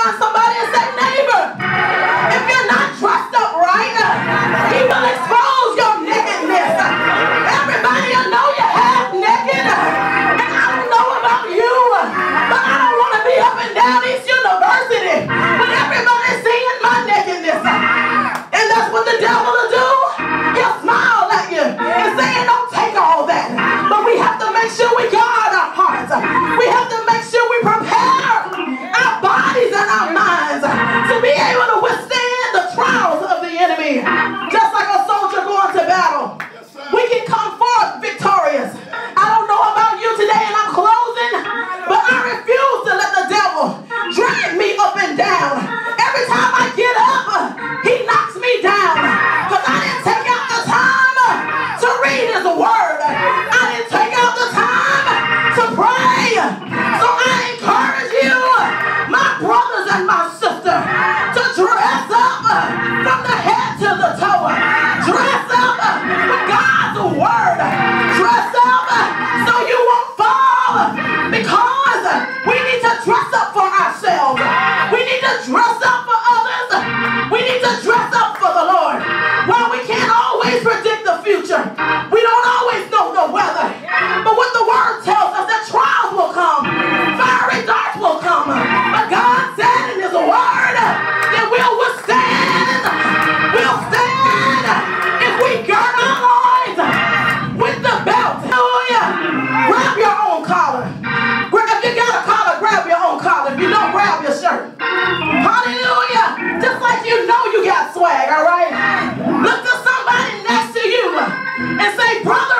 find somebody and say, neighbor, if you're not dressed up right, he will expose your nakedness. Everybody will know you're half naked. And I don't know about you, but I don't want to be up and down East University when everybody's seeing my nakedness. And that's what the devil will do. He'll smile at you and say, don't take all that. But we have to make sure we guard our hearts. We have to make sure we prepare our bodies and our minds to be able to withstand the trials of the enemy. Just like a soldier going to battle, we can come forth victorious. I don't know about you today, and I'm closing, but I refuse to let the devil drag me up and down. Every time I get up, he knocks me down because I didn't take out the time to read his word. I didn't take out the time to pray. So I encourage you, my brothers and my sisters, to dress up from the head to the toe. Dress up with God's word. Dress up so you won't fall, because we need to dress up for ourselves. We need to dress up for others. We need to dress up for the Lord. While we can't always predict the future, we don't always know the weather, but what the word tells us, that trials will come, fiery darts will come, but God said in his word that we'll withstand. We'll stand if we gird our loins with the belt. Hallelujah. Grab your own collar. If you got a collar, grab your own collar. If you don't, grab your shirt. Hallelujah. Just like you know you got swag, all right? Look to somebody next to you and say, brother,